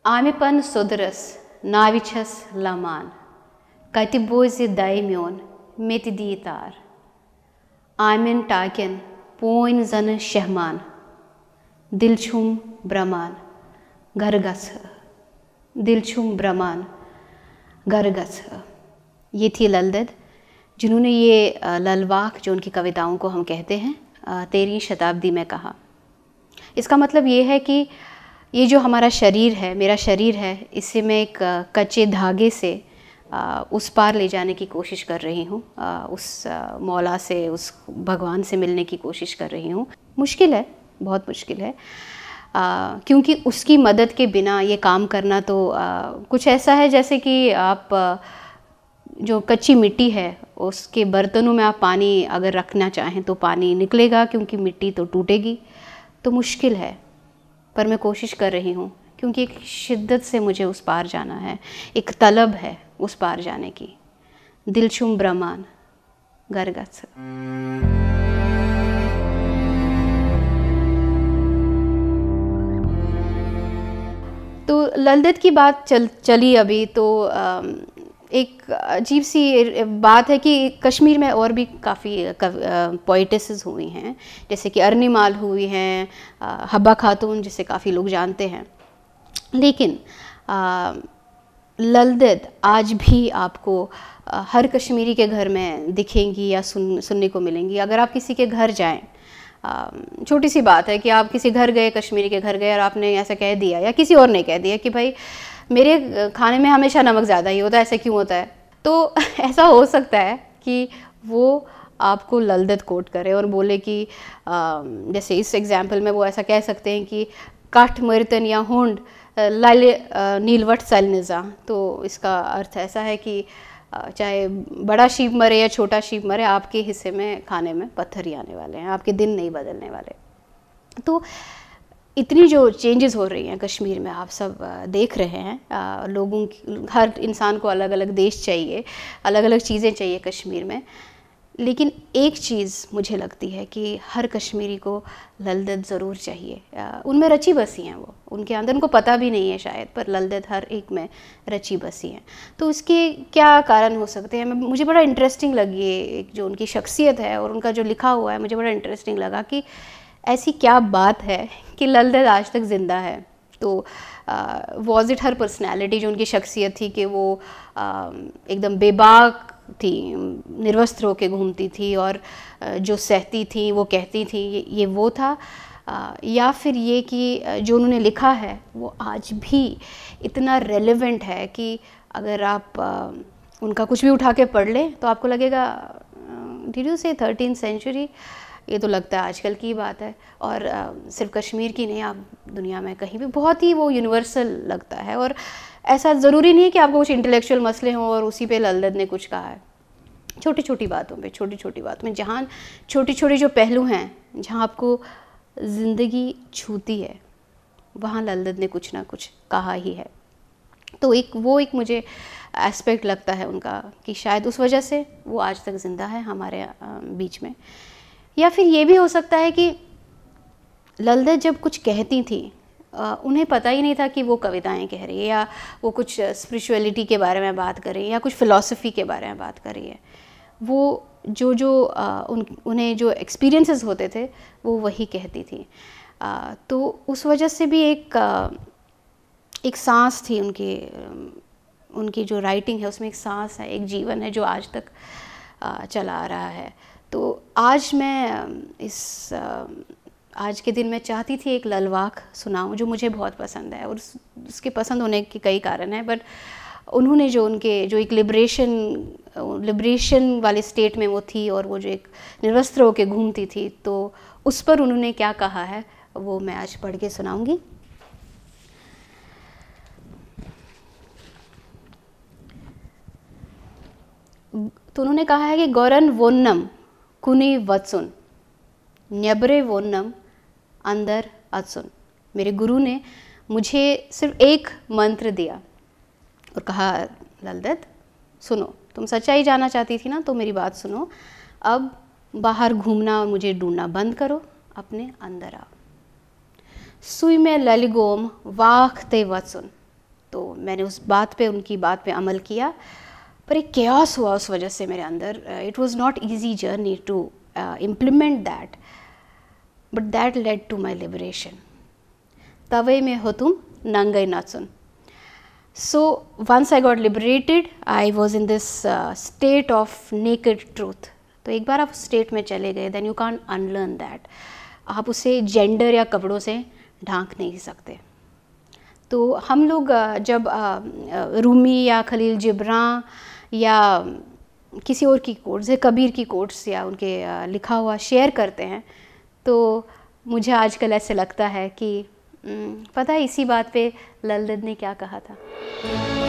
आमिपन सुदरस नाविछस लमान कति बोझ दाय म्योन मेति दी तार आमिन टाकिन पोइन जन शहमान दिल छुम ब्रमान घर गस दिल छुम ब्रमान घर गस। ये थी लल देद, जिन्होंने ये लल-वाख जो उनकी कविताओं को हम कहते हैं 13वीं शताब्दी में कहा। इसका मतलब ये है कि ये जो हमारा शरीर है, मेरा शरीर है, इसे मैं एक कच्चे धागे से उस पार ले जाने की कोशिश कर रही हूँ, उस मौला से, उस भगवान से मिलने की कोशिश कर रही हूँ। मुश्किल है, बहुत मुश्किल है, क्योंकि उसकी मदद के बिना ये काम करना तो कुछ ऐसा है जैसे कि आप जो कच्ची मिट्टी है उसके बर्तनों में आप पानी अगर रखना चाहें तो पानी निकलेगा, क्योंकि मिट्टी तो टूटेगी। तो मुश्किल है, पर मैं कोशिश कर रही हूँ, क्योंकि एक शिद्दत से मुझे उस पार जाना है, एक तलब है उस पार जाने की। दिलशुम ब्रह्मान गरगस। तो ललदेद की बात चली अभी, तो एक अजीब सी बात है कि कश्मीर में और भी काफ़ी पोइटेसेस हुई हैं, जैसे कि अर्निमाल हुई हैं, हब्बा खातून जिसे काफ़ी लोग जानते हैं। लेकिन ललदेद आज भी आपको हर कश्मीरी के घर में दिखेंगी या सुनने को मिलेंगी। अगर आप किसी के घर जाएं, छोटी सी बात है कि आप किसी घर गए, कश्मीरी के घर गए, और आपने ऐसा कह दिया या किसी और ने कह दिया कि भाई मेरे खाने में हमेशा नमक ज़्यादा ही होता है, ऐसे क्यों होता है, तो ऐसा हो सकता है कि वो आपको ललदेद कोट करे और बोले कि जैसे इस एग्जाम्पल में वो ऐसा कह सकते हैं कि काठ मरतन या होंड लाले नीलवट सल निज़ा। तो इसका अर्थ ऐसा है कि चाहे बड़ा शीप मरे या छोटा शीप मरे, आपके हिस्से में खाने में पत्थर ही आने वाले हैं, आपके दिन नहीं बदलने वाले। तो इतनी जो चेंजेस हो रही हैं कश्मीर में, आप सब देख रहे हैं, लोगों की, हर इंसान को अलग अलग देश चाहिए, अलग अलग चीज़ें चाहिए कश्मीर में। लेकिन एक चीज़ मुझे लगती है कि हर कश्मीरी को ललदेद ज़रूर चाहिए। उनमें रची बसी हैं वो, उनके अंदर, उनको पता भी नहीं है शायद, पर ललदेद हर एक में रची बसी हैं। तो उसके क्या कारण हो सकते हैं? मुझे बड़ा इंटरेस्टिंग लगी एक जो उनकी शख्सियत है और उनका जो लिखा हुआ है, मुझे बड़ा इंटरेस्टिंग लगा कि ऐसी क्या बात है कि ललदेद आज तक ज़िंदा है। तो वॉज इट हर पर्सनैलिटी, जो उनकी शख्सियत थी कि वो एकदम बेबाक थी, निर्वस्त्र होकर घूमती थी और जो सहती थी वो कहती थी, ये वो था, या फिर ये कि जो उन्होंने लिखा है वो आज भी इतना रेलेवेंट है कि अगर आप उनका कुछ भी उठा के पढ़ लें तो आपको लगेगा डिड यू से 13th सेंचुरी, ये तो लगता है आजकल की बात है। और सिर्फ कश्मीर की नहीं, आप दुनिया में कहीं भी बहुत ही वो यूनिवर्सल लगता है। और ऐसा ज़रूरी नहीं है कि आपको कुछ इंटेलेक्चुअल मसले हों और उसी पे ललदेद ने कुछ कहा है। छोटी छोटी बातों पे, छोटी छोटी बातों में, जहाँ छोटी छोटी जो पहलू हैं, जहाँ आपको ज़िंदगी छूती है, वहाँ ललदेद ने कुछ ना कुछ कहा ही है। तो एक मुझे एस्पेक्ट लगता है उनका कि शायद उस वजह से वो आज तक ज़िंदा है हमारे बीच में। या फिर ये भी हो सकता है कि ललदेद जब कुछ कहती थी, उन्हें पता ही नहीं था कि वो कविताएं कह रही है या वो कुछ स्पिरिचुअलिटी के बारे में बात कर रही है या कुछ फ़िलॉसफी के बारे में बात कर रही है। वो उन्हें जो एक्सपीरियंसेस होते थे वो वही कहती थी। तो उस वजह से भी एक सांस थी उनकी जो राइटिंग है उसमें एक सांस है, एक जीवन है जो आज तक चला आ रहा है। तो आज मैं आज के दिन मैं चाहती थी एक लल-वाख सुनाऊं जो मुझे बहुत पसंद है, और उसके पसंद होने के कई कारण हैं, बट उन्होंने जो एक लिबरेशन वाले स्टेट में वो थी और वो जो एक निर्वस्त्र होकर घूमती थी, तो उस पर उन्होंने क्या कहा है वो मैं आज पढ़ के सुनाऊंगी। तो उन्होंने कहा है कि गौरन वोन्नम कुनी वत्सुन न्यबरे वोन्नम अंदर अत्सुन। मेरे गुरु ने मुझे सिर्फ एक मंत्र दिया और कहा, ललदेद सुनो, तुम सच्चाई जानना चाहती थी ना, तो मेरी बात सुनो, अब बाहर घूमना और मुझे ढूंढना बंद करो, अपने अंदर आओ। सुई में ललिगोम वाख ते वत्सुन तो मैंने उस बात पे, उनकी बात पे अमल किया, पर एक chaos हुआ उस वजह से मेरे अंदर. It was not easy journey to implement that, but that led to my liberation. तवे में हो तुम नंगे नाचुन. So once I got liberated, I was in this state of naked truth. तो एक बार आप स्टेट में चले गए, then you can't unlearn that. आप उसे जेंडर या कपड़ों से ढांक नहीं सकते. तो हम लोग जब रूमी या खलील जिब्रान या किसी और की कोट्स या कबीर की कोट्स या उनके लिखा हुआ शेयर करते हैं, तो मुझे आजकल ऐसे लगता है कि पता है इसी बात पे लल देद ने क्या कहा था.